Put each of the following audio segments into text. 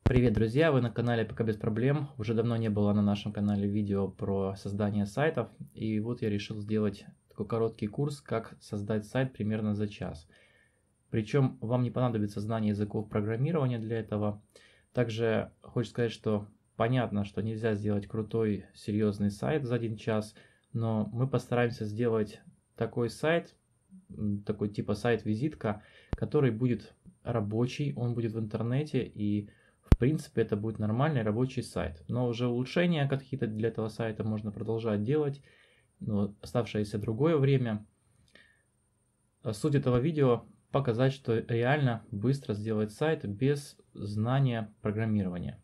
Привет, друзья! Вы на канале ПК без проблем. Уже давно не было на нашем канале видео про создание сайтов. И вот я решил сделать такой короткий курс, как создать сайт примерно за час. Причем вам не понадобится знание языков программирования для этого. Также хочу сказать, что понятно, что нельзя сделать крутой, серьезный сайт за 1 час, но мы постараемся сделать такой сайт, такой типа сайт-визитка, который будет рабочий, он будет в интернете, и в принципе это будет нормальный рабочий сайт. Но уже улучшения какие-то для этого сайта можно продолжать делать, но оставшееся другое время. Суть этого видео показать, что реально быстро сделать сайт без знания программирования.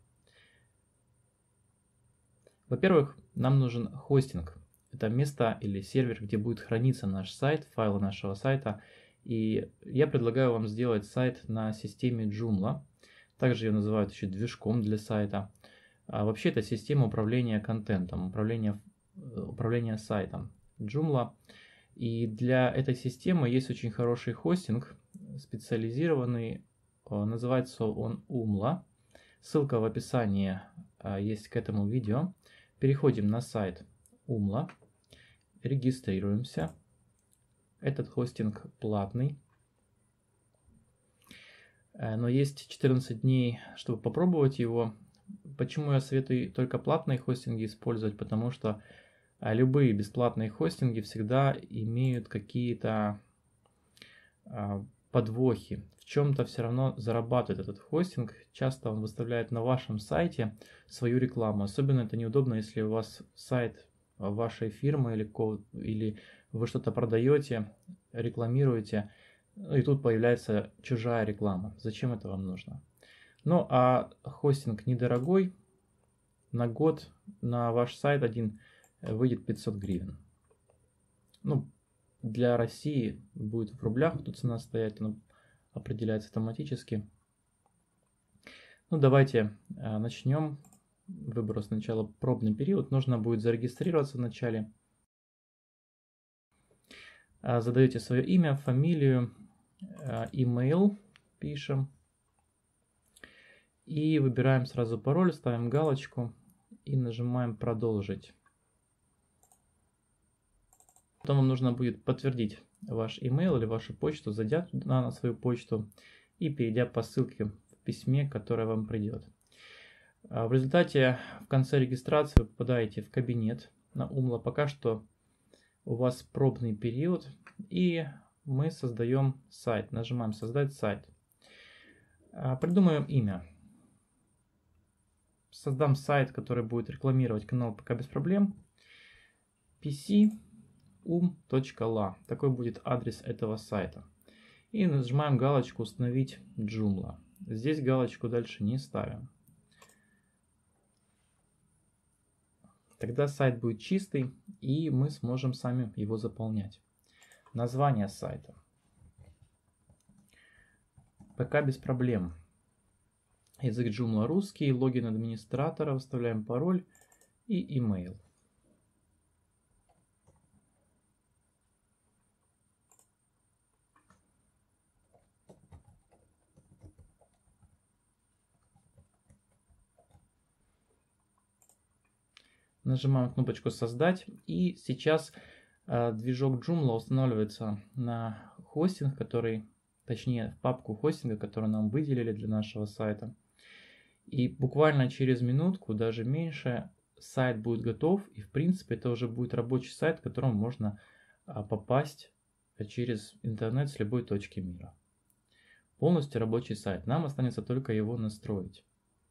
Во-первых, нам нужен хостинг. Это место или сервер, где будет храниться наш сайт, файлы нашего сайта. И я предлагаю вам сделать сайт на системе Joomla. Также ее называют еще движком для сайта. Вообще это система управления контентом, управления сайтом Joomla. И для этой системы есть очень хороший хостинг, специализированный, называется он Joomla. Ссылка в описании есть к этому видео. Переходим на сайт Joomla, регистрируемся. Этот хостинг платный, но есть 14 дней, чтобы попробовать его. Почему я советую только платные хостинги использовать? Потому что любые бесплатные хостинги всегда имеют какие-то подвохи. В чем-то все равно зарабатывает этот хостинг. Часто он выставляет на вашем сайте свою рекламу. Особенно это неудобно, если у вас сайт вашей фирмы или вы что-то продаете, рекламируете, и тут появляется чужая реклама. Зачем это вам нужно? Ну а хостинг недорогой. На год на ваш сайт один выйдет 500 гривен. Ну, для России будет в рублях тут цена стоять, но определяется автоматически. Ну, давайте начнем. Выберу сначала пробный период. Нужно будет зарегистрироваться вначале. Задаете свое имя, фамилию, email пишем. И выбираем сразу пароль, ставим галочку и нажимаем «Продолжить». Потом вам нужно будет подтвердить ваш email или вашу почту, зайдя на свою почту и перейдя по ссылке в письме, которое вам придет. В результате в конце регистрации вы попадаете в кабинет на Joomla. Пока что у вас пробный период, и мы создаем сайт. Нажимаем «Создать сайт». Придумаем имя. Создам сайт, который будет рекламировать канал ПК без проблем. pc.um.la. Такой будет адрес этого сайта. И нажимаем галочку «Установить Joomla». Здесь галочку дальше не ставим. Тогда сайт будет чистый, и мы сможем сами его заполнять. Название сайта. ПК без проблем. Язык Joomla русский, логин администратора, вставляем пароль и email. Нажимаем кнопочку «Создать», и сейчас движок Joomla устанавливается на хостинг, точнее в папку хостинга, которую нам выделили для нашего сайта. И буквально через минутку, даже меньше, сайт будет готов, и в принципе это уже будет рабочий сайт, к которому можно попасть через интернет с любой точки мира. Полностью рабочий сайт. Нам останется только его настроить.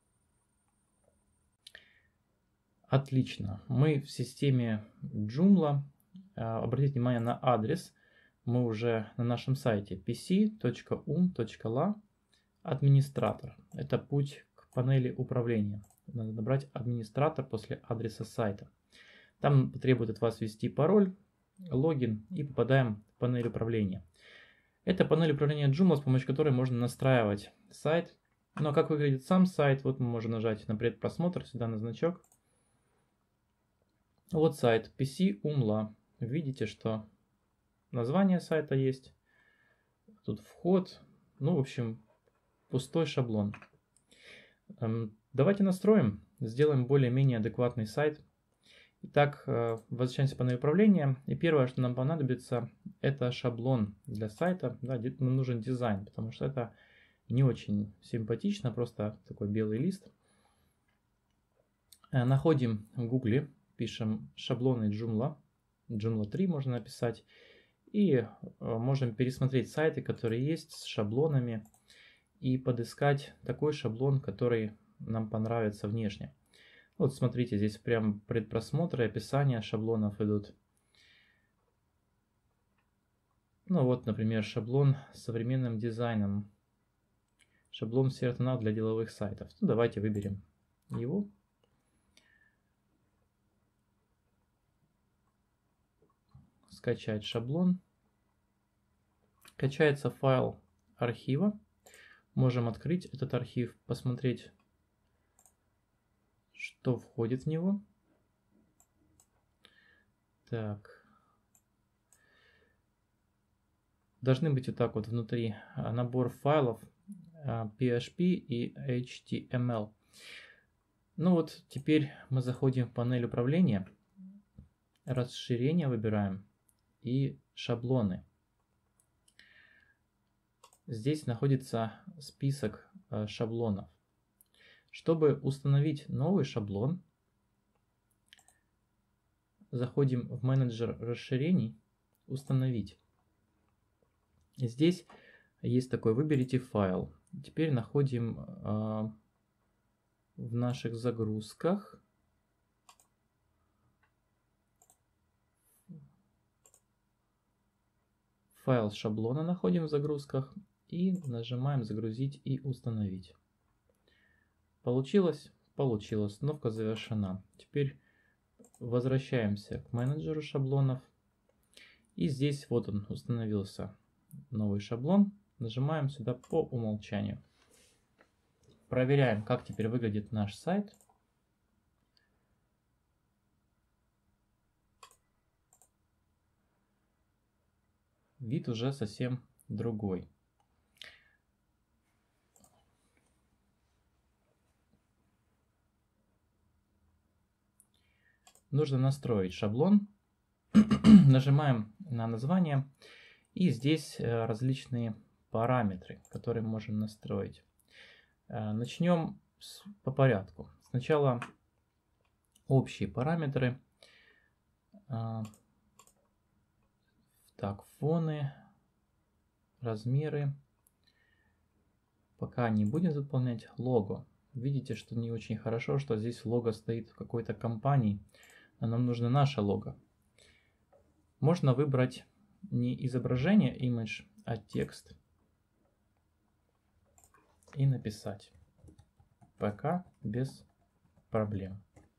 Отлично. Мы в системе Joomla. Обратите внимание на адрес. Мы уже на нашем сайте pc.um.la администратор. Это путь к панели управления. Надо набрать администратор после адреса сайта. Там потребует от вас ввести пароль, логин, и попадаем в панель управления. Это панель управления Joomla, с помощью которой можно настраивать сайт. Но как выглядит сам сайт, вот мы можем нажать на предпросмотр, сюда на значок. Вот сайт pc.um.la. Видите, что название сайта есть. Тут вход. Ну, в общем, пустой шаблон. Давайте настроим, сделаем более-менее адекватный сайт. Итак, возвращаемся в панель управления. И первое, что нам понадобится, это шаблон для сайта. Да, нам нужен дизайн, потому что это не очень симпатично, просто такой белый лист. Находим в Гугле, пишем шаблоны Joomla, Joomla 3 можно написать. И можем пересмотреть сайты, которые есть с шаблонами, и подыскать такой шаблон, который нам понравится внешне. Вот смотрите, здесь прям предпросмотры, описание шаблонов идут. Ну вот, например, шаблон с современным дизайном. Шаблон CRTNAV для деловых сайтов. Ну, давайте выберем его. Скачать шаблон. Качается файл архива. Можем открыть этот архив, посмотреть, что входит в него. Так. Должны быть вот так вот внутри набор файлов PHP и HTML. Ну вот, теперь мы заходим в панель управления, расширение выбираем и шаблоны. Здесь находится список шаблонов. Чтобы установить новый шаблон, заходим в менеджер расширений, установить. Здесь есть такой, выберите файл. Теперь находим в наших загрузках файл шаблона, находим в загрузках и нажимаем загрузить и установить. Получилось? Получилось. Установка завершена. Теперь возвращаемся к менеджеру шаблонов. И здесь вот он установился, новый шаблон. Нажимаем сюда по умолчанию. Проверяем, как теперь выглядит наш сайт. Вид уже совсем другой. Нужно настроить шаблон. Нажимаем на название. И здесь различные параметры, которые можем настроить. Начнем по порядку. Сначала общие параметры. Так, фоны, размеры. Пока не будем заполнять лого. Видите, что не очень хорошо, что здесь лого стоит в какой-то компании, а нам нужно наше лого. Можно выбрать не изображение, image, а текст. И написать. Пока без проблем.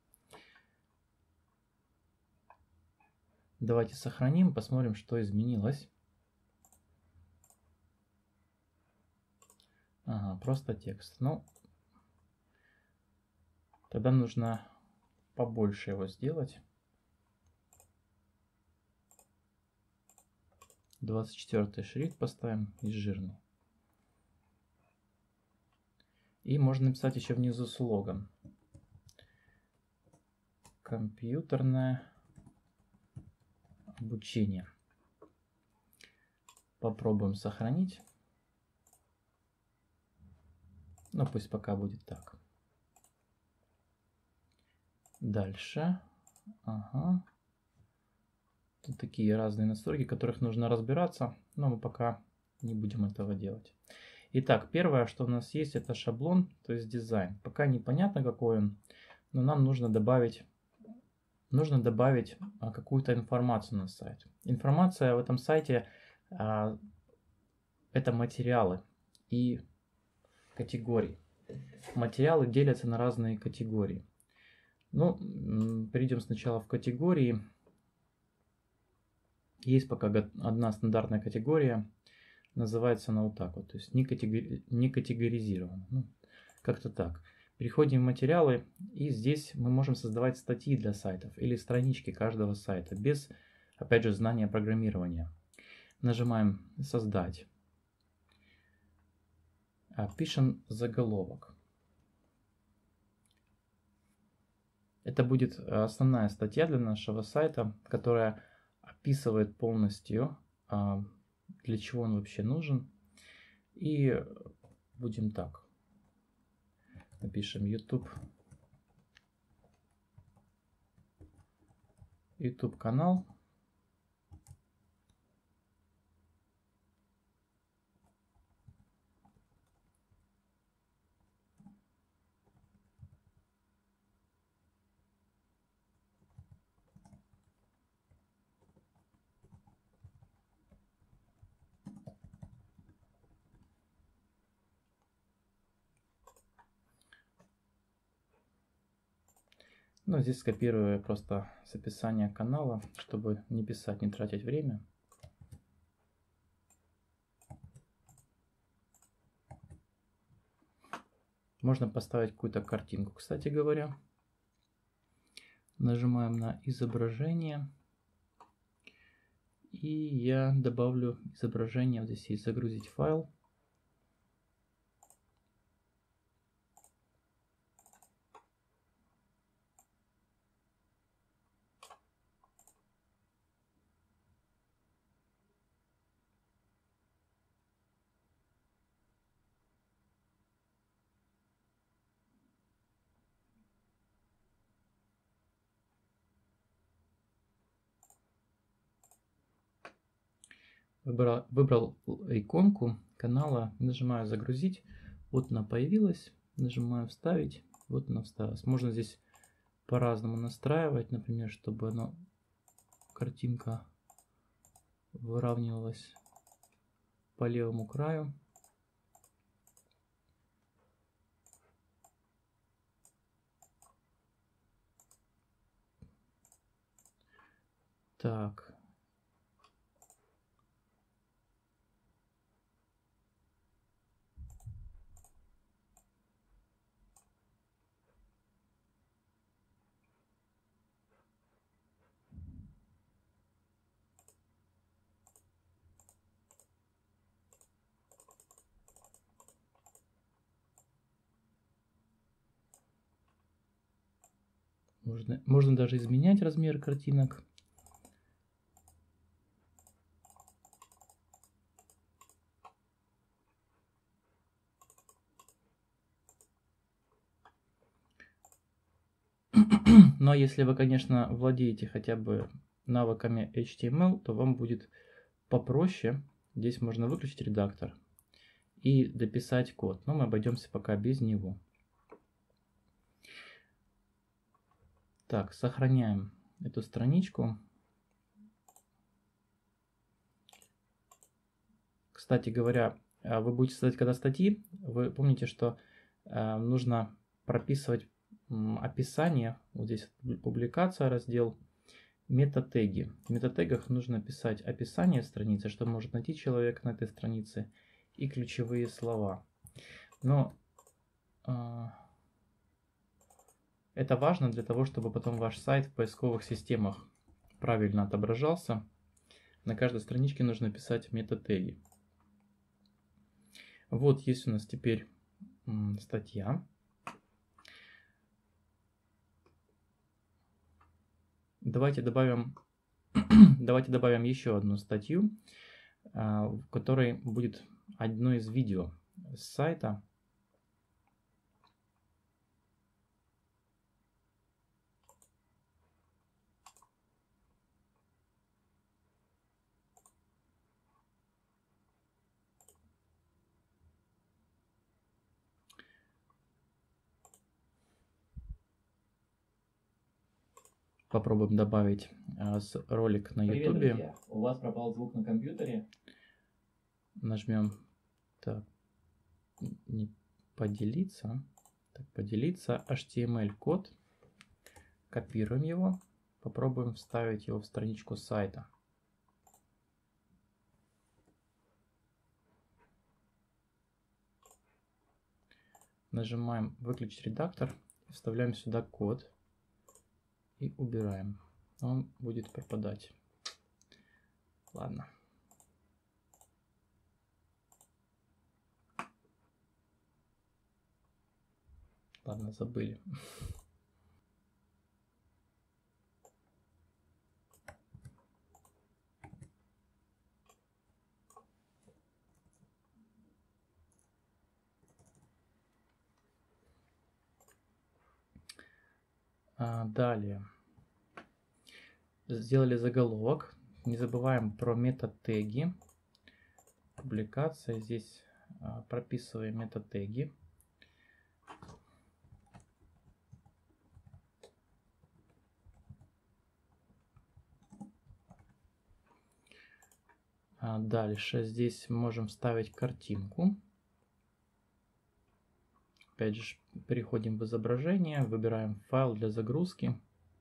Давайте сохраним, посмотрим, что изменилось. Ага, просто текст. Ну, тогда нужно побольше его сделать. 24 шрифт поставим и жирный. И можно написать еще внизу слоган. Компьютерное обучение. Попробуем сохранить. Ну, пусть пока будет так. Дальше. Ага. Тут такие разные настройки, которых нужно разбираться, но мы пока не будем этого делать. Итак, первое, что у нас есть, это шаблон, то есть дизайн. Пока непонятно, какой он, но нам нужно добавить какую-то информацию на сайт. Информация в этом сайте это материалы и категории. Материалы делятся на разные категории. Ну, перейдем сначала в категории. Есть пока одна стандартная категория. Называется она вот так вот. То есть не категоризирована. Ну, как-то так. Переходим в материалы. И здесь мы можем создавать статьи для сайтов. Или странички каждого сайта. Без, опять же, знания программирования. Нажимаем создать. Пишем заголовок. Это будет основная статья для нашего сайта, которая описывает полностью, для чего он вообще нужен. И будем так. Напишем YouTube канал. Ну, здесь скопирую просто с описания канала, чтобы не писать, не тратить время. Можно поставить какую-то картинку, кстати говоря. Нажимаем на изображение. И я добавлю изображение. Вот здесь есть загрузить файл. Выбрал иконку канала, нажимаю загрузить. Вот она появилась. Нажимаю вставить. Вот она вставилась. Можно здесь по-разному настраивать, например, чтобы оно, картинка выравнивалась по левому краю. Так. Можно даже изменять размер картинок. Но если вы, конечно, владеете хотя бы навыками HTML, то вам будет попроще. Здесь можно выключить редактор и дописать код. Но мы обойдемся пока без него. Так, сохраняем эту страничку. Кстати говоря, вы будете создать когда статьи, вы помните, что нужно прописывать описание. Вот здесь публикация, раздел, метатеги. В метатегах нужно писать описание страницы, что может найти человек на этой странице, и ключевые слова. Но это важно для того, чтобы потом ваш сайт в поисковых системах правильно отображался. На каждой страничке нужно писать метатеги. Вот есть у нас теперь статья. Давайте добавим еще одну статью, в которой будет одно из видео с сайта. Попробуем добавить ролик на YouTube. Привет, друзья. У вас пропал звук на компьютере. Нажмем так, не поделиться. Так, поделиться HTML код. Копируем его. Попробуем вставить его в страничку сайта. Нажимаем выключить редактор. Вставляем сюда код. И убираем. Он будет пропадать. Ладно. Ладно, забыли. Далее. Сделали заголовок. Не забываем про мета-теги. Публикация. Здесь прописываем мета-теги. Дальше здесь можем вставить картинку. Опять же, переходим в изображение, выбираем файл для загрузки.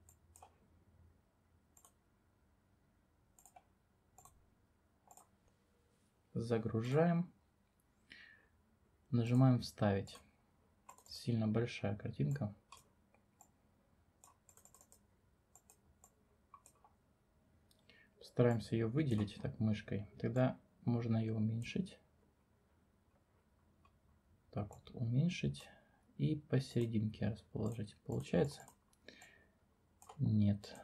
Загружаем. Нажимаем «Вставить». Сильно большая картинка. Стараемся ее выделить так мышкой. Тогда можно ее уменьшить. Так вот, уменьшить и посерединке расположить. Получается? Нет.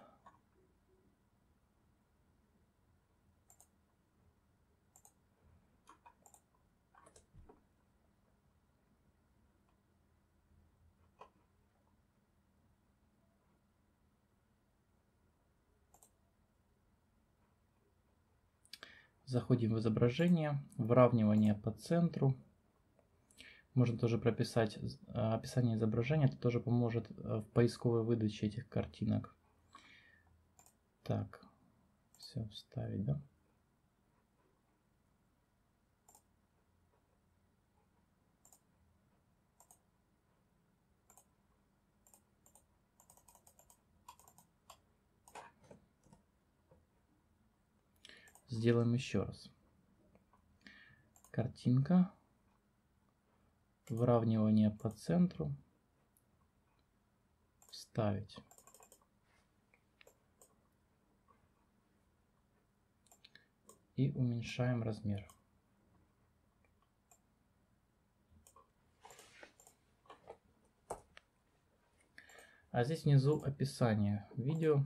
Заходим в изображение, выравнивание по центру. Можно тоже прописать описание изображения, это тоже поможет в поисковой выдаче этих картинок. Так, все вставить, да? Сделаем еще раз. Картинка. Выравнивание по центру. Вставить. И уменьшаем размер. А здесь внизу описание видео.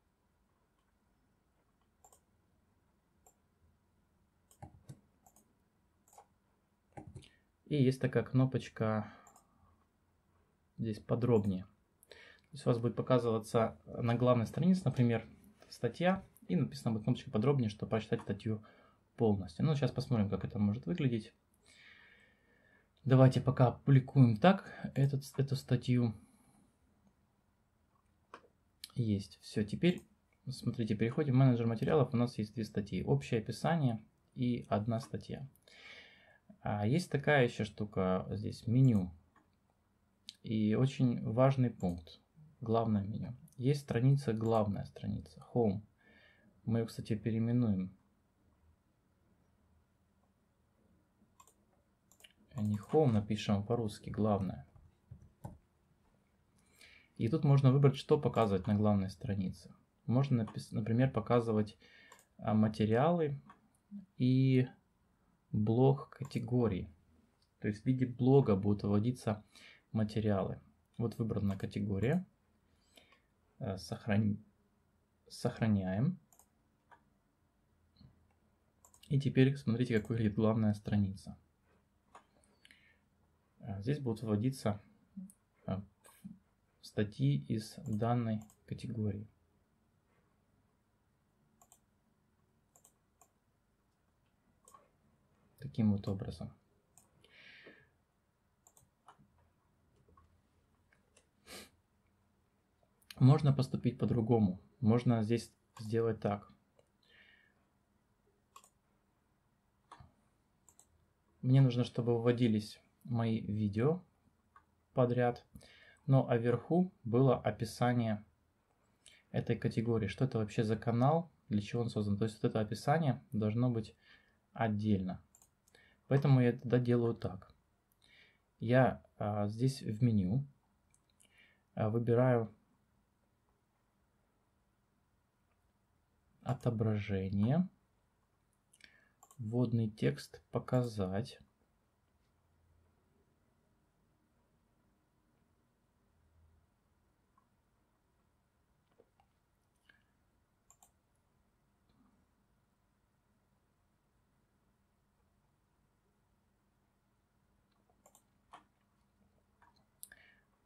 И есть такая кнопочка здесь подробнее. То есть у вас будет показываться на главной странице, например, статья, и написана будет кнопочка подробнее, чтобы прочитать статью полностью. Ну, сейчас посмотрим, как это может выглядеть. Давайте пока опубликуем так эту статью. Есть. Все, теперь, смотрите, переходим в менеджер материалов. У нас есть две статьи. Общее описание и одна статья. Есть такая еще штука здесь, меню. И очень важный пункт. Главное меню. Есть страница, главная страница, Home. Мы ее, кстати, переименуем. Не Home, напишем по-русски, главное. И тут можно выбрать, что показывать на главной странице. Можно, например, показывать материалы и блок категорий. То есть в виде блога будут выводиться материалы. Вот выбрана категория. Сохраняем. И теперь смотрите, как выглядит главная страница. Здесь будут выводиться статьи из данной категории. Таким вот образом. Можно поступить по-другому. Можно здесь сделать так. Мне нужно, чтобы выводились мои видео подряд, но а вверху было описание этой категории. Что это вообще за канал, для чего он создан. То есть вот это описание должно быть отдельно. Поэтому я тогда делаю так. Я здесь в меню выбираю отображение, вводный текст показать.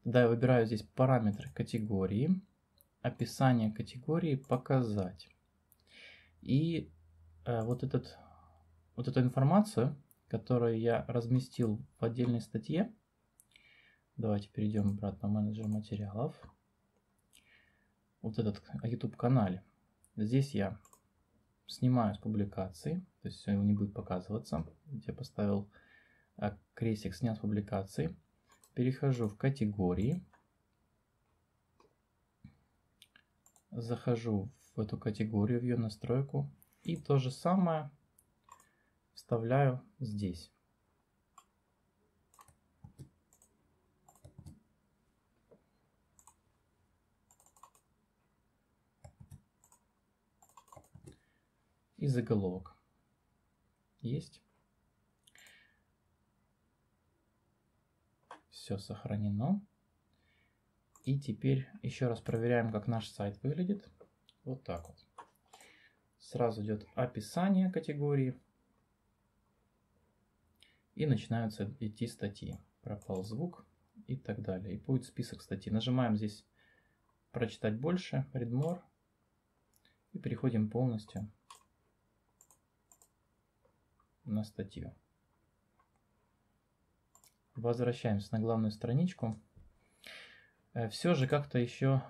Тогда я выбираю здесь параметры категории, описание категории, показать. И вот эту информацию, которую я разместил в отдельной статье, давайте перейдем обратно в менеджер материалов. Вот этот YouTube-канале. Здесь я снимаю с публикации, то есть все не будет показываться. Я поставил крестик «Снят с публикации». Перехожу в категории. Захожу в эту категорию, в ее настройку. И то же самое вставляю здесь. И заголовок. Есть. Все сохранено. И теперь еще раз проверяем, как наш сайт выглядит. Вот так вот. Сразу идет описание категории. И начинаются идти статьи. Пропал звук и так далее. И будет список статей. Нажимаем здесь «Прочитать больше», «Read more». И переходим полностью на статью. Возвращаемся на главную страничку. Все же как-то еще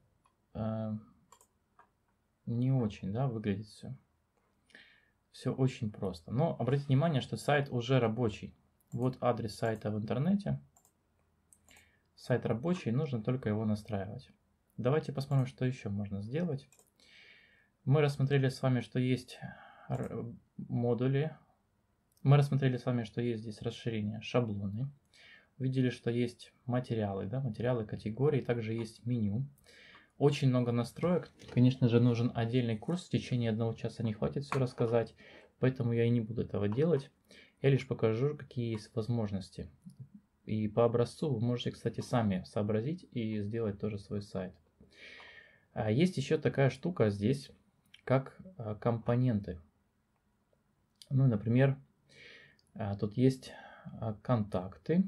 не очень, да, выглядит все. Все очень просто. Но обратите внимание, что сайт уже рабочий. Вот адрес сайта в интернете. Сайт рабочий, нужно только его настраивать. Давайте посмотрим, что еще можно сделать. Мы рассмотрели с вами, что есть модули. Мы рассмотрели с вами, что есть здесь расширение, шаблоны. Увидели, что есть материалы, да, материалы, категории, также есть меню. Очень много настроек. Конечно же, нужен отдельный курс. В течение 1 часа не хватит все рассказать, поэтому я и не буду этого делать. Я лишь покажу, какие есть возможности. И по образцу вы можете, кстати, сами сообразить и сделать тоже свой сайт. Есть еще такая штука здесь, как компоненты. Ну, например, тут есть контакты.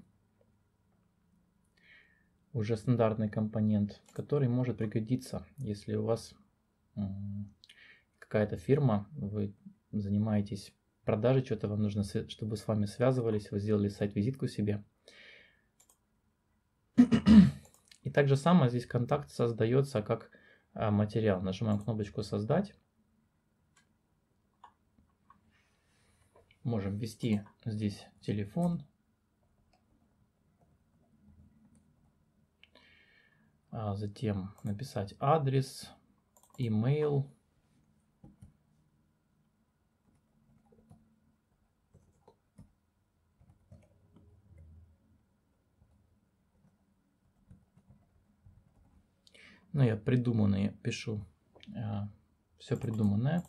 Уже стандартный компонент, который может пригодиться, если у вас какая-то фирма, вы занимаетесь продажей чего-то, вам нужно, чтобы с вами связывались, вы сделали сайт-визитку себе. И также самое здесь контакт создается как материал. Нажимаем кнопочку «Создать». Можем ввести здесь телефон. Затем написать адрес, email. Ну, я придуманные пишу. Все придуманное.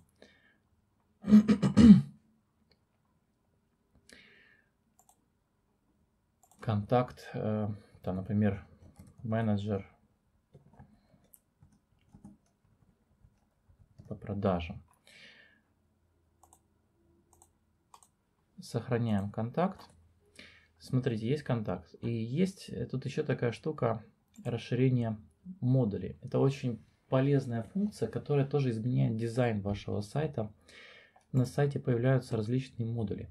Контакт, там, например, менеджер по продажам. Сохраняем контакт. Смотрите, есть контакт. И есть тут еще такая штука, расширение модулей. Это очень полезная функция, которая тоже изменяет дизайн вашего сайта. На сайте появляются различные модули.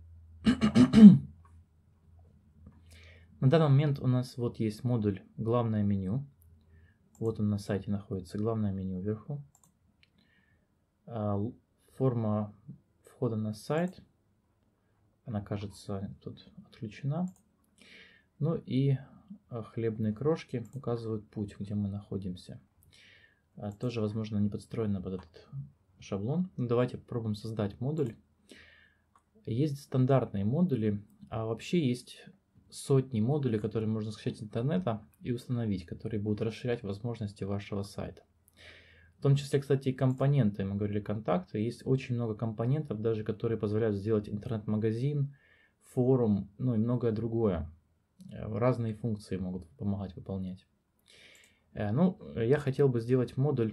На данный момент у нас вот есть модуль «Главное меню». Вот он на сайте находится, главное меню вверху. Форма входа на сайт, она, кажется, тут отключена. Ну и хлебные крошки указывают путь, где мы находимся. Тоже, возможно, не подстроено под этот шаблон. Ну, давайте попробуем создать модуль. Есть стандартные модули, а вообще есть сотни модулей, которые можно скачать с интернета и установить, которые будут расширять возможности вашего сайта. В том числе, кстати, и компоненты. Мы говорили контакты. Есть очень много компонентов, даже которые позволяют сделать интернет-магазин, форум, ну и многое другое. Разные функции могут помогать выполнять. Ну, я хотел бы сделать модуль,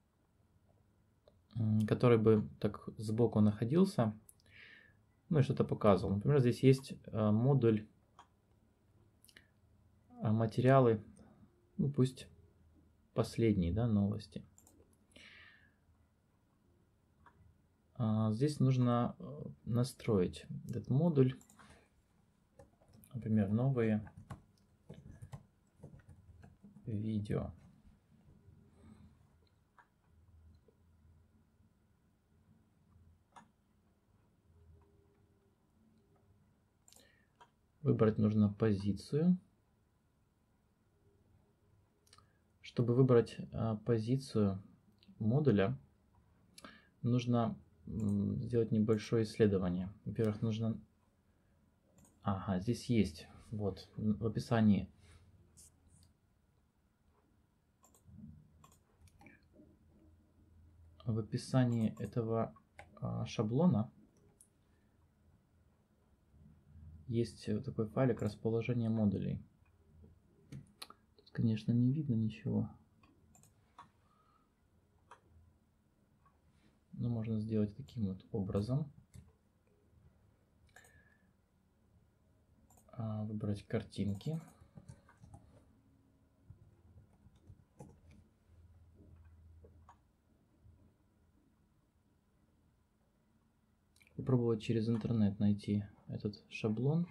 который бы так сбоку находился, ну и что-то показывал. Например, здесь есть модуль материалы Ну, пусть последние, да, новости. Здесь нужно настроить этот модуль. Например, новые видео. Выбрать нужно позицию. Чтобы выбрать позицию модуля, нужно сделать небольшое исследование. Во-первых, нужно... Ага, здесь есть. Вот, в описании. В описании этого шаблона есть такой файлик расположение модулей. Тут, конечно, не видно ничего. Но можно сделать таким вот образом. Выбрать картинки. Попробовать через интернет найти этот шаблон.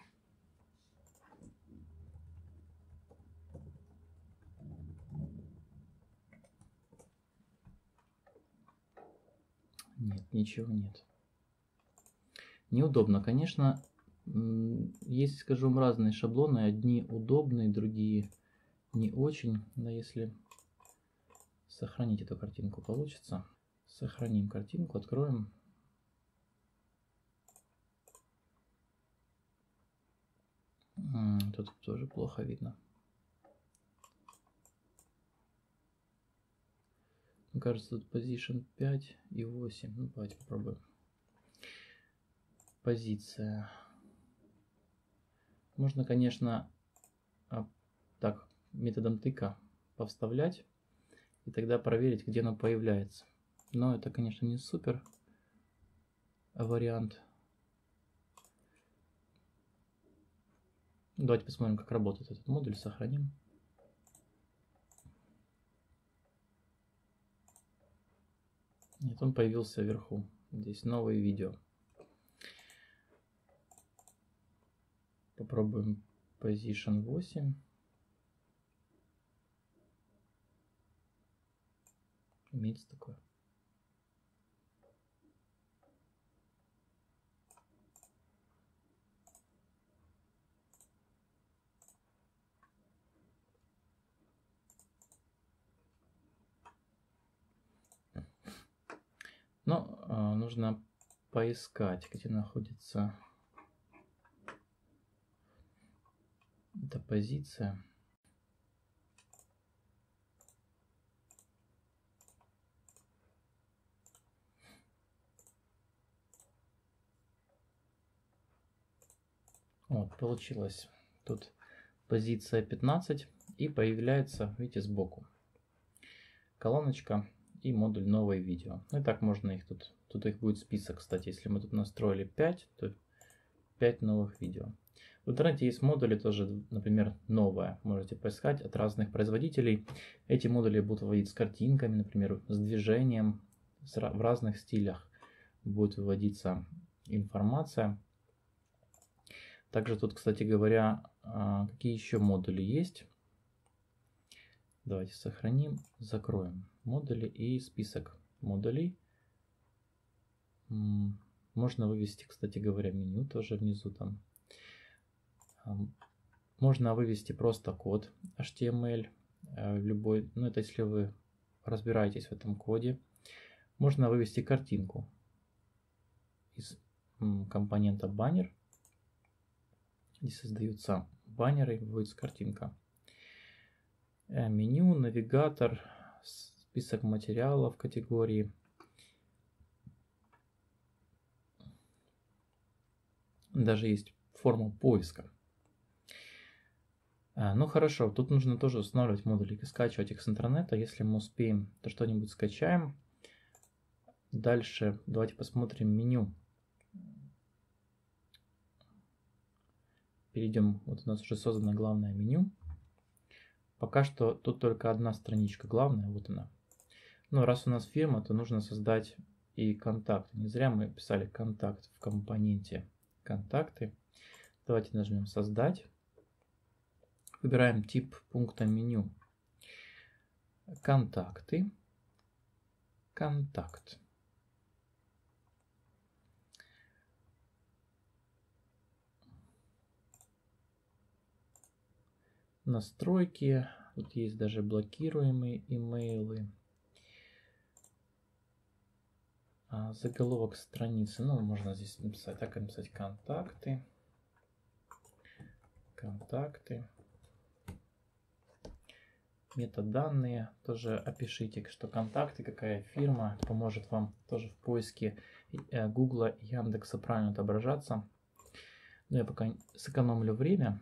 Нет, ничего нет. Неудобно, конечно. Есть, скажу вам, разные шаблоны. Одни удобные, другие не очень. Но если сохранить эту картинку, получится. Сохраним картинку, откроем. Тут тоже плохо видно. Мне кажется, тут position 5 и 8. Ну, давайте попробуем. Позиция. Можно, конечно, так, методом тыка повставлять и тогда проверить, где оно появляется. Но это, конечно, не супер вариант. Давайте посмотрим, как работает этот модуль. Сохраним. Нет, он появился вверху. Здесь новые видео. Попробуем position 8. Имеется такое. Но нужно поискать, где находится эта позиция. Вот, получилось. Тут позиция 15 и появляется, видите, сбоку колоночка и модуль новое видео. Ну и так можно их тут их будет список, кстати. Если мы тут настроили 5, то 5 новых видео. В интернете есть модули тоже, например, новое. Можете поискать от разных производителей. Эти модули будут выводить с картинками, например, с движением, в разных стилях будет выводиться информация. Также тут, кстати говоря, какие еще модули есть. Давайте сохраним, закроем модули и список модулей. Можно вывести, кстати говоря, меню тоже внизу там. Можно вывести просто код HTML любой, ну это если вы разбираетесь в этом коде. Можно вывести картинку из компонента баннер. Здесь создаются баннеры, выводится картинка. Меню, навигатор, список материалов категории. Даже есть форма поиска. Ну хорошо, тут нужно тоже устанавливать модули и скачивать их с интернета. Если мы успеем, то что-нибудь скачаем. Дальше давайте посмотрим меню. Перейдем, вот у нас уже создано главное меню. Пока что тут только одна страничка главная, вот она. Но раз у нас фирма, то нужно создать и контакты. Не зря мы писали контакт в компоненте контакты. Давайте нажмем создать. Выбираем тип пункта меню. Контакты. Контакт. Настройки. Тут есть даже блокируемые имейлы. Заголовок страницы. Ну, можно здесь написать, так и написать контакты. Контакты. Метаданные. Тоже опишите, что контакты, какая фирма. Поможет вам тоже в поиске Гугла и Яндекса правильно отображаться. Но я пока сэкономлю время.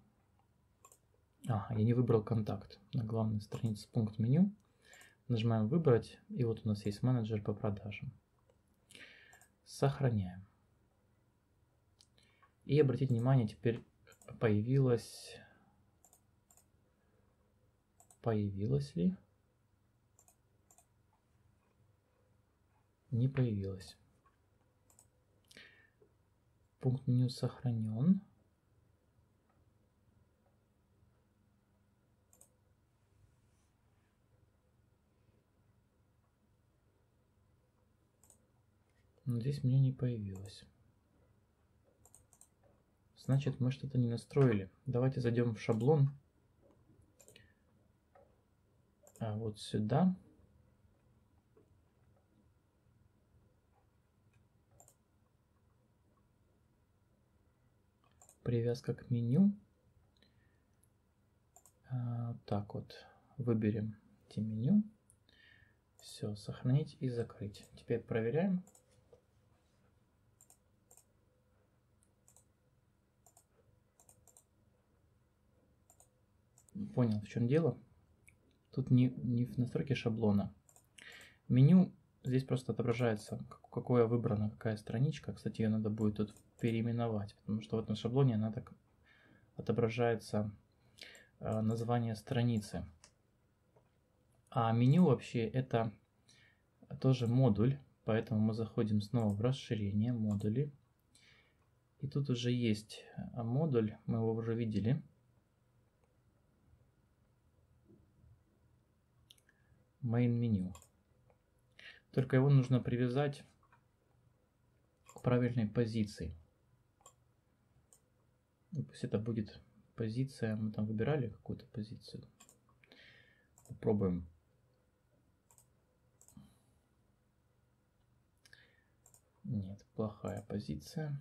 Я не выбрал контакт. На главной странице пункт меню. Нажимаем выбрать. И вот у нас есть менеджер по продажам. Сохраняем. И обратите внимание, теперь появилась ли? Не появилась. Пункт меню сохранен. Но здесь меню не появилось. Значит, мы что-то не настроили. Давайте зайдем в шаблон. Вот сюда. Привязка к меню. Так вот, выберем меню. Все, сохранить и закрыть. Теперь проверяем. Понял, в чем дело. Тут не в настройке шаблона. Меню здесь просто отображается, какое выбрано, какая страничка. Кстати, ее надо будет тут переименовать, потому что в этом шаблоне она так отображается название страницы. А меню вообще это тоже модуль, поэтому мы заходим снова в расширение, модули. И тут уже есть модуль, мы его уже видели. Main меню. Только его нужно привязать к правильной позиции. Пусть это будет позиция. Мы там выбирали какую-то позицию. Попробуем. Нет, плохая позиция.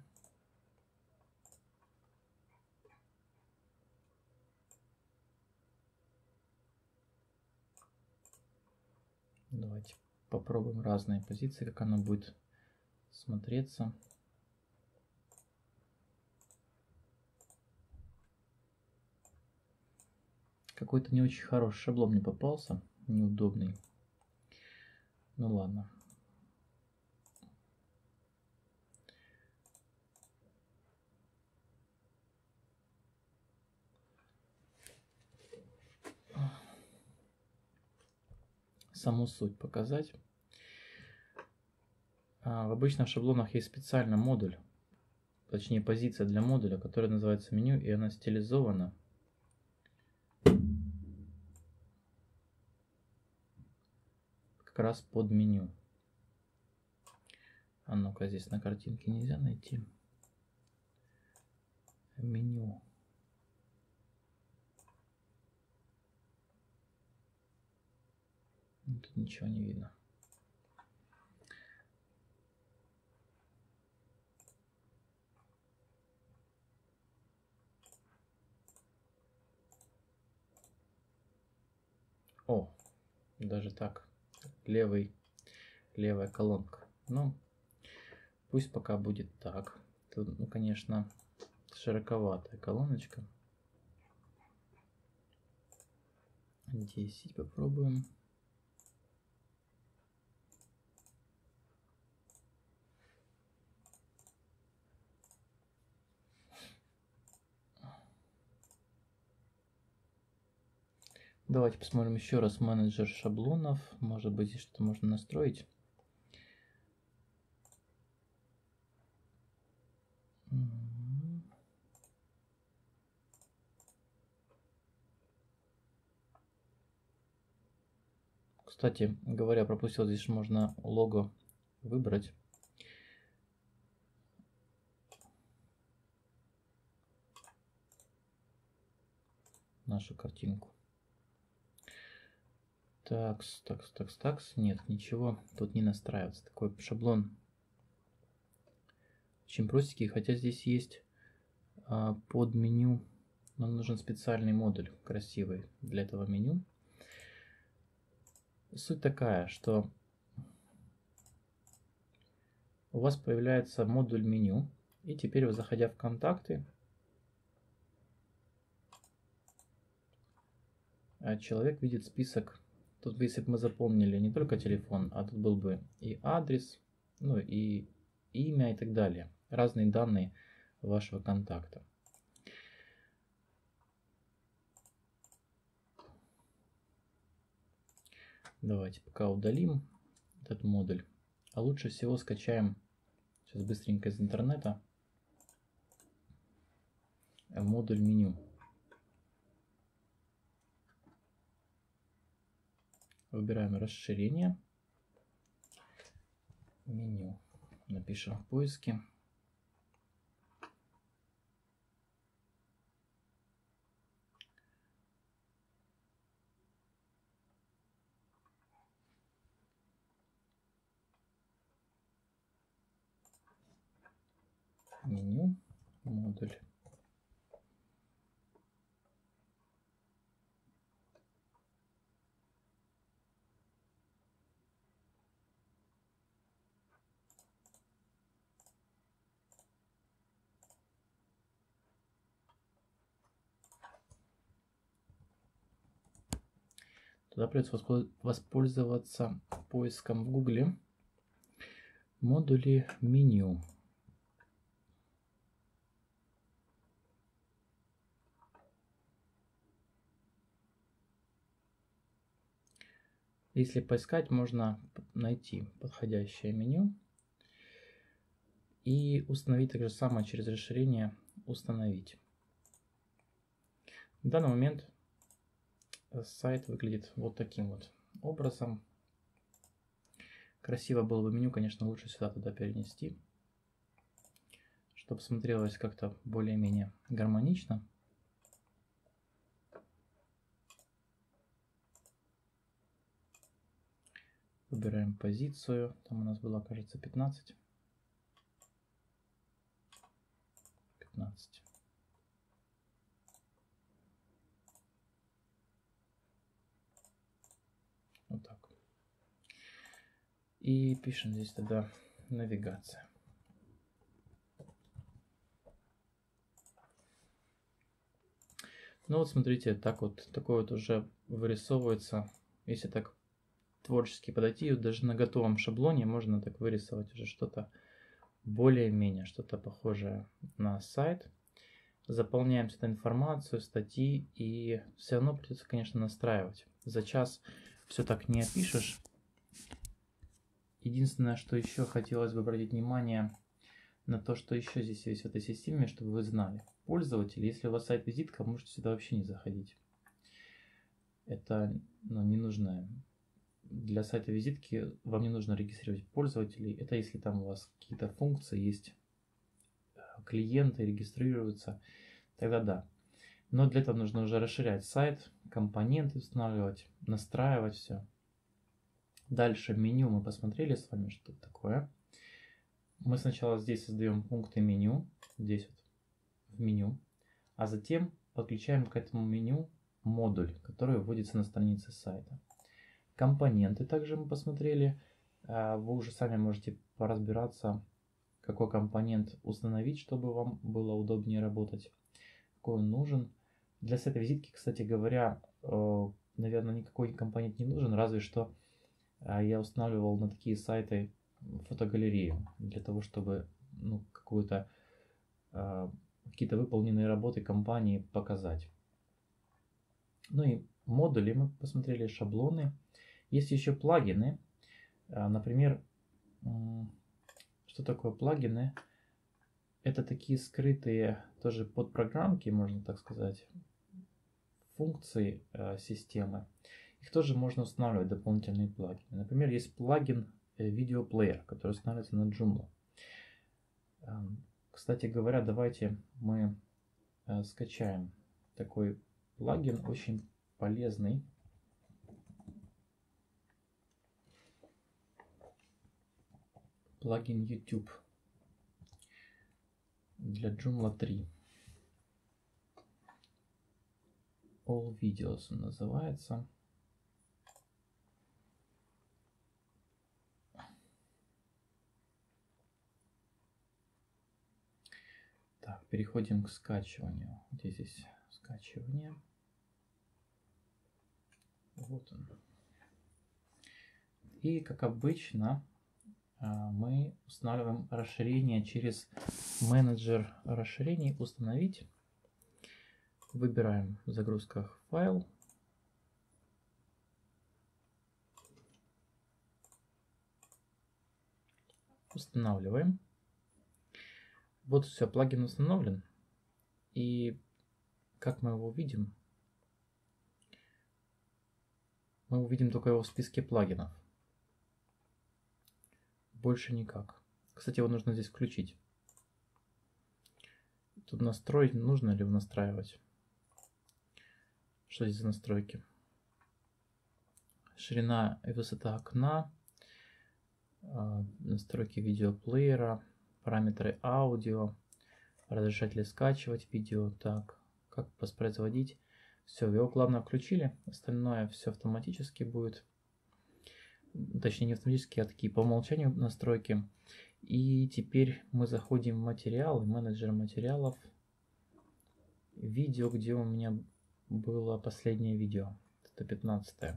Давайте попробуем разные позиции, как оно будет смотреться. Какой-то не очень хороший шаблон мне попался, неудобный. Ну ладно. Саму суть показать. В обычных шаблонах есть специально модуль, точнее позиция для модуля, которая называется меню, и она стилизована. Как раз под меню. А ну-ка, здесь на картинке нельзя найти. Меню. Тут ничего не видно. О, даже так. Левая колонка. Ну, пусть пока будет так. Тут, ну, конечно, широковатая колоночка. 10 попробуем. Давайте посмотрим еще раз менеджер шаблонов. Может быть, здесь что-то можно настроить. Кстати говоря, пропустил, здесь можно лого выбрать. Нашу картинку. Такс. Нет, ничего тут не настраивается. Такой шаблон очень простенький, хотя здесь есть под меню. Нам нужен специальный модуль красивый для этого меню. Суть такая, что у вас появляется модуль меню, и теперь вы, заходя в контакты, человек видит список. Тут, если бы мы заполнили не только телефон, а тут был бы и адрес, ну и имя и так далее. Разные данные вашего контакта. Давайте пока удалим этот модуль. А лучше всего скачаем сейчас быстренько из интернета модуль меню. Выбираем расширение. Меню. Напишем в поиске. Меню. Модуль. Туда придется воспользоваться поиском в Гугле. Модули меню. Если поискать, можно найти подходящее меню и установить так же самое через расширение «Установить». В данный момент сайт выглядит вот таким вот образом. Красиво было бы меню, конечно, лучше сюда туда перенести, чтобы смотрелось как-то более-менее гармонично. Выбираем позицию, там у нас была, кажется, 15. 15. Вот так. И пишем здесь тогда навигация. Ну вот смотрите, такой вот уже вырисовывается, если так творчески подойти, даже на готовом шаблоне можно так вырисовать уже что-то более-менее, что-то похожее на сайт. Заполняем сюда информацию, статьи, и все равно придется, конечно, настраивать. За час все так не опишешь. Единственное, что еще хотелось бы обратить внимание на то, что еще здесь есть в этой системе, чтобы вы знали. Пользователи, если у вас сайт-визитка, можете сюда вообще не заходить. Это не нужно. Для сайта визитки вам не нужно регистрировать пользователей. Это если там у вас какие-то функции есть, клиенты регистрируются, тогда да. Но для этого нужно уже расширять сайт, компоненты устанавливать, настраивать все. Дальше меню мы посмотрели с вами, что это такое. Мы сначала здесь создаем пункты меню, здесь вот в меню, а затем подключаем к этому меню модуль, который вводится на странице сайта. Компоненты также мы посмотрели. Вы уже сами можете поразбираться, какой компонент установить, чтобы вам было удобнее работать, какой он нужен. Для сайта визитки, кстати говоря, наверное, никакой компонент не нужен, разве что я устанавливал на такие сайты фотогалерею для того, чтобы какие-то выполненные работы компании показать. Ну и модули мы посмотрели, шаблоны. Есть еще плагины. Например, что такое плагины? Это такие скрытые тоже подпрограммки, можно так сказать, функции системы. Их тоже можно устанавливать, дополнительные плагины. Например, есть плагин видеоплеер, который устанавливается на Joomla. Кстати говоря, давайте мы скачаем такой плагин, очень полезный. Плагин YouTube для Joomla 3. All Videos он называется. Так, переходим к скачиванию. Где здесь скачивание? Вот он. И как обычно мы устанавливаем расширение через менеджер расширений. Установить. Выбираем в загрузках файл. Устанавливаем. Вот все, плагин установлен. И как мы его увидим? Мы увидим только его в списке плагинов. Больше никак. Кстати, его нужно здесь включить. Тут настроить нужно ли настраивать? Что здесь за настройки? Ширина и высота окна, настройки видеоплеера, параметры аудио, разрешатель скачивать видео. Так, как воспроизводить? Все, его главное включили, остальное все автоматически будет. Точнее, не автоматически, а такие по умолчанию настройки. И теперь мы заходим в материалы, менеджер материалов, видео, где у меня было последнее видео, это 15-е.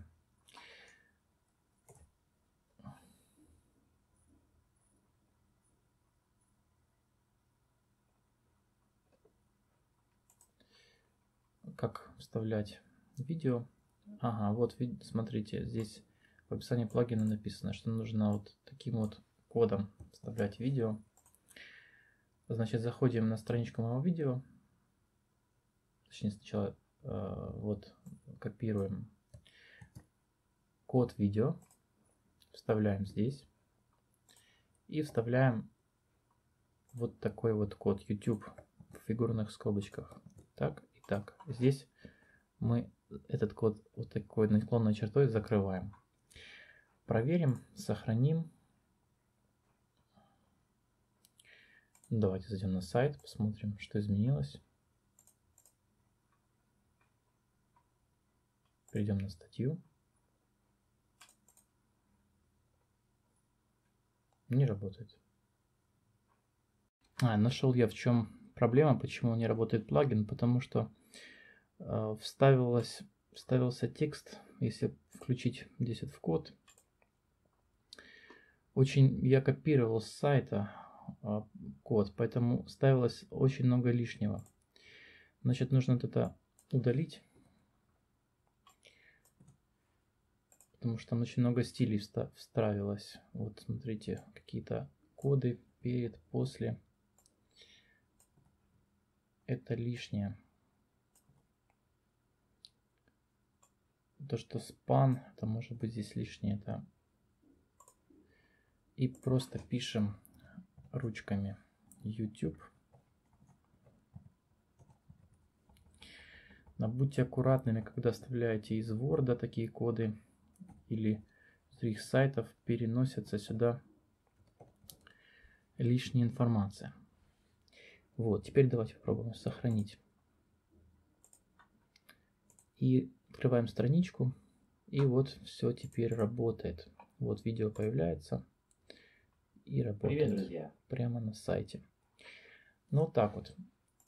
Как вставлять видео? Ага, вот смотрите, здесь в описании плагина написано, что нужно вот таким вот кодом вставлять видео. Значит, заходим на страничку моего видео. Точнее, сначала вот копируем код видео, вставляем здесь и вставляем вот такой вот код YouTube в фигурных скобочках. Так и так. Здесь мы этот код вот такой наклонной чертой закрываем. Проверим, сохраним. Давайте зайдем на сайт, посмотрим, что изменилось. Перейдем на статью. Не работает. Нашел я в чем проблема, почему не работает плагин, потому что вставился текст, если включить здесь вот в код. Я копировал с сайта код, поэтому ставилось очень много лишнего. Значит, нужно это удалить, потому что там очень много стилей вставилось. Вот смотрите, какие-то коды перед, после. Это лишнее. То, что спан, это может быть здесь лишнее. Это... И просто пишем ручками YouTube. Но будьте аккуратными, когда вставляете из Word такие коды или с других сайтов, переносится сюда лишняя информация. Вот, теперь давайте попробуем сохранить. И открываем страничку, и вот все теперь работает. Вот видео появляется и работает. Привет, друзья. Прямо на сайте. Ну вот так вот.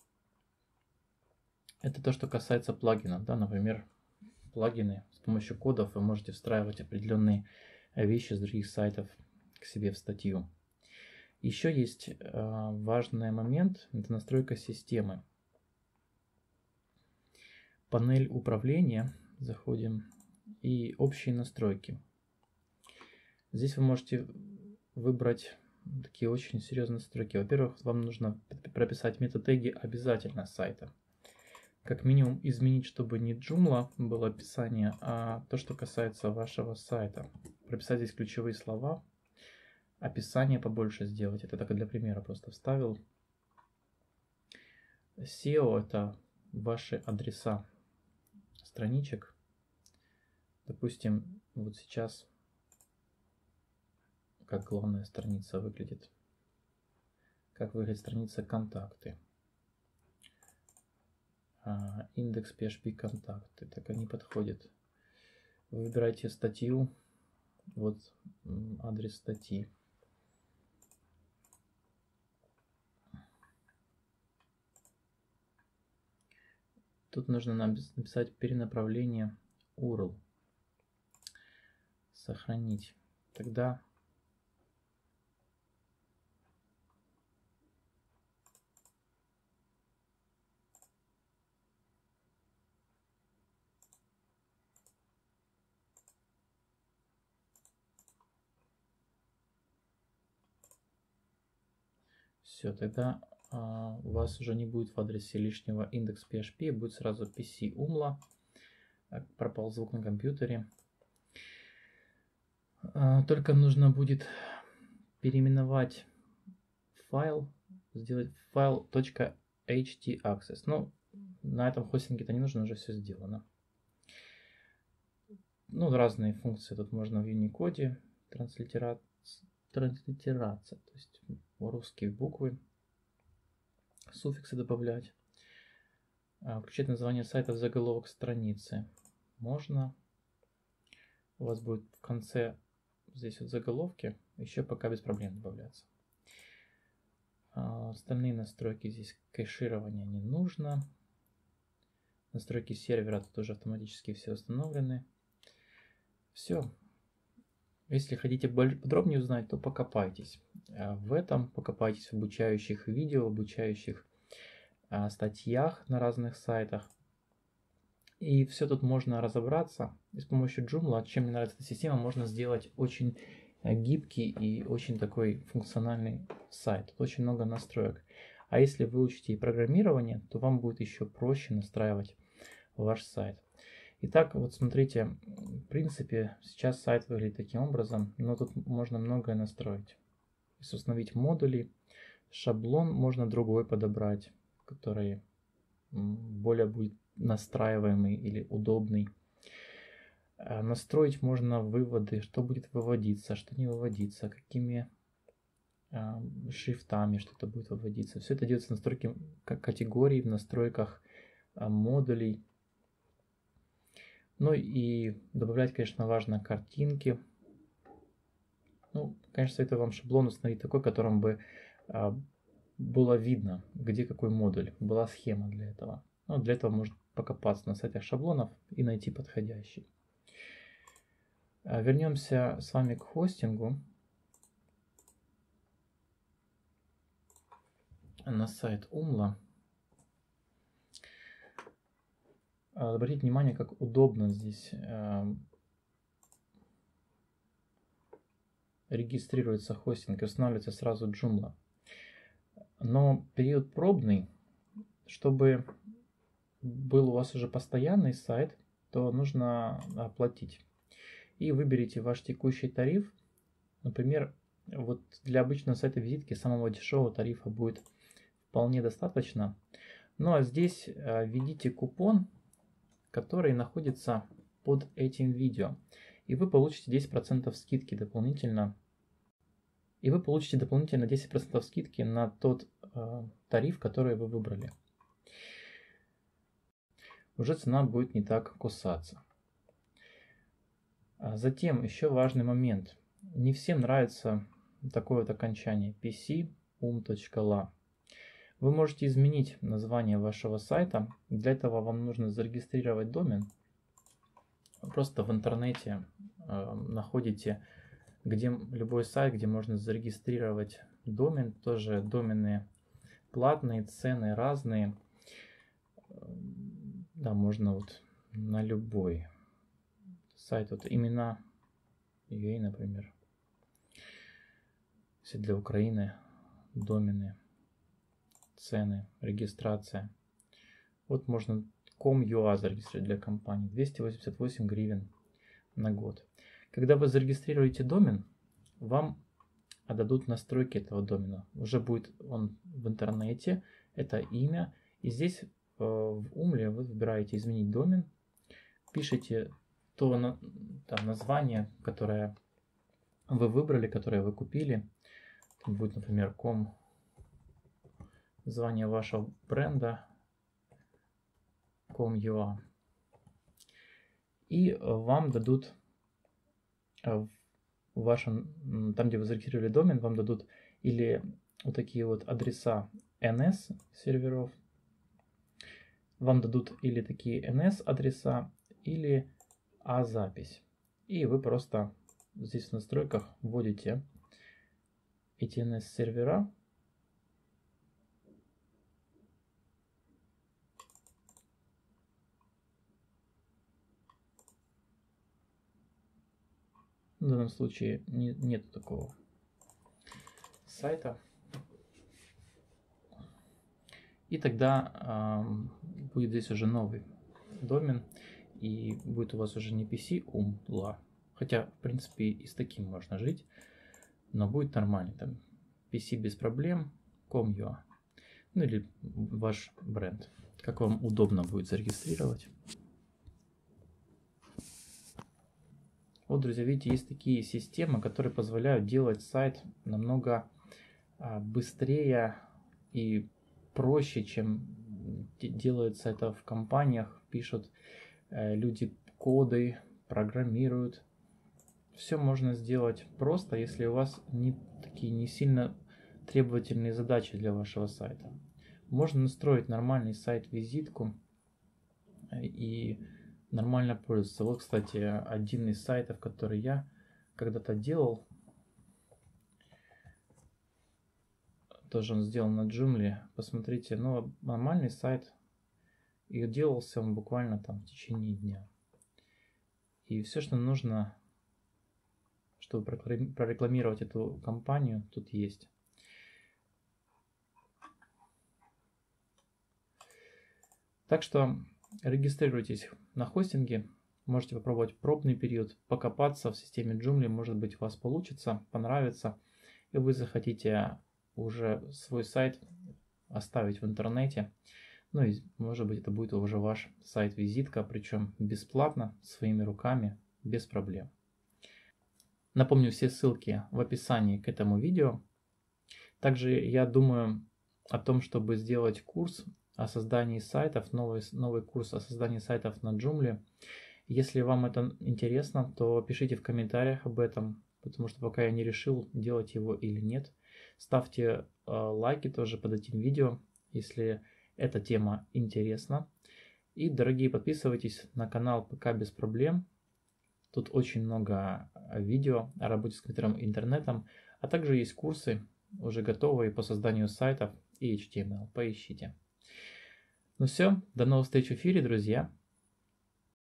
Это то, что касается плагинов. Да? Например, плагины с помощью кодов вы можете встраивать определенные вещи с других сайтов к себе в статью. Еще есть важный момент, это настройка системы. Панель управления Заходим. И общие настройки. Здесь вы можете выбрать такие очень серьезные настройки. Во-первых, вам нужно прописать метатеги обязательно сайта. Как минимум изменить, чтобы не Joomla было описание, а то, что касается вашего сайта. Прописать здесь ключевые слова, описание побольше сделать. Это так и для примера просто вставил. SEO — это ваши адреса страничек. Допустим, вот сейчас как главная страница выглядит. Как выглядит страница контакты. Индекс PHP контакты. Так они подходят. Вы выбираете статью. Вот адрес статьи. Тут нужно написать перенаправление URL. Сохранить. Тогда все, тогда у вас уже не будет в адресе лишнего индекс PHP, будет сразу PC UMLA. Пропал звук на компьютере. Только нужно будет переименовать файл, сделать файл .htaccess. Но на этом хостинге-то не нужно, уже все сделано. Ну, разные функции тут можно в Unicode, транслитерация, то есть русские буквы, суффиксы добавлять, включать название сайта в заголовок страницы. Можно. У вас будет в конце здесь вот заголовки, еще пока без проблем добавляться. Остальные настройки здесь кэширования не нужно. Настройки сервера тут уже автоматически все установлены. Все. Если хотите подробнее узнать, то покопайтесь в этом, покопайтесь в обучающих видео, обучающих статьях на разных сайтах. И все тут можно разобраться. И с помощью Joomla, чем мне нравится эта система, можно сделать очень гибкий и очень такой функциональный сайт. Тут очень много настроек. А если вы учите и программирование, то вам будет еще проще настраивать ваш сайт. Итак, вот смотрите, в принципе, сейчас сайт выглядит таким образом, но тут можно многое настроить. Если установить модули, шаблон можно другой подобрать, который более будет настраиваемый или удобный. Настроить можно выводы, что будет выводиться, что не выводиться, какими шрифтами что-то будет выводиться. Все это делается в настройке категорий, в настройках модулей. Ну и добавлять, конечно, важно картинки. Ну, конечно, советую вам шаблон установить такой, в котором бы было видно, где какой модуль, была схема для этого. Ну, для этого можно покопаться на сайтах шаблонов и найти подходящий. Вернемся с вами к хостингу. На сайт UMLA. Обратите внимание, как удобно здесь регистрируется хостинг и устанавливается сразу Joomla. Но период пробный, чтобы был у вас уже постоянный сайт, то нужно оплатить. И выберите ваш текущий тариф. Например, вот для обычного сайта визитки самого дешевого тарифа будет вполне достаточно. Ну а здесь введите купон, который находится под этим видео. И вы получите 10% скидки дополнительно. И вы получите дополнительно 10% скидки на тот тариф, который вы выбрали. Уже цена будет не так кусаться. Затем еще важный момент. Не всем нравится такое вот окончание pc.um.la. Вы можете изменить название вашего сайта. Для этого вам нужно зарегистрировать домен. Просто в интернете находите любой сайт, где можно зарегистрировать домен. Тоже домены платные, цены разные. Да, можно вот на любой сайт. Вот имена UA, например. Если для Украины, домены, цены, регистрация. Вот можно com.ua зарегистрировать для компании. 288 гривен на год. Когда вы зарегистрируете домен, вам отдадут настройки этого домена. Уже будет он в интернете, это имя. И здесь в Умле вы выбираете изменить домен, пишите то там, название, которое вы выбрали, которое вы купили. Там будет, например, название вашего бренда, com.ua. И вам дадут в вашем, там, где вы зарегистрировали домен, вам дадут или вот такие вот адреса NS серверов, вам дадут или такие NS адреса, или запись. И вы просто здесь в настройках вводите эти NS сервера. В данном случае нет такого сайта. И тогда будет здесь уже новый домен. И будет у вас уже не PC Umla. Хотя, в принципе, и с таким можно жить. Но будет нормально. Там PC без проблем, com.ua. Ну или ваш бренд. Как вам удобно будет зарегистрировать. Вот, друзья, видите, есть такие системы, которые позволяют делать сайт намного быстрее и проще, чем делается это в компаниях. Пишут люди коды, программируют. Все можно сделать просто, если у вас не сильно требовательные задачи для вашего сайта. Можно настроить нормальный сайт-визитку и нормально пользоваться. Вот, кстати, один из сайтов, который я когда-то делал. Тоже он сделан на Joomla. Посмотрите, ну, нормальный сайт. И делался он буквально там в течение дня. И все, что нужно, чтобы прорекламировать эту компанию, тут есть. Так что регистрируйтесь на хостинге. Можете попробовать пробный период, покопаться в системе Joomla. Может быть, у вас получится, понравится. И вы захотите уже свой сайт оставить в интернете. Ну и, может быть, это будет уже ваш сайт-визитка, причем бесплатно, своими руками, без проблем. Напомню, все ссылки в описании к этому видео. Также я думаю о том, чтобы сделать курс о создании сайтов, новый курс о создании сайтов на Joomla. Если вам это интересно, то пишите в комментариях об этом, потому что пока я не решил, делать его или нет. Ставьте лайки тоже под этим видео, если эта тема интересна. И, дорогие, подписывайтесь на канал ПК без проблем. Тут очень много видео о работе с компьютером и интернетом, а также есть курсы, уже готовые по созданию сайтов и HTML. Поищите. Ну все, до новых встреч в эфире, друзья.